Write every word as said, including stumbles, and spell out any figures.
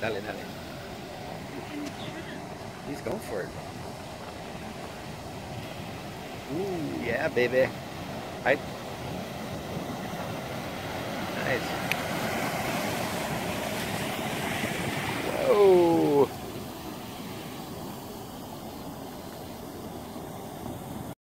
Dale, dale. He's going for it. Ooh, yeah, baby. I. Nice. Whoa.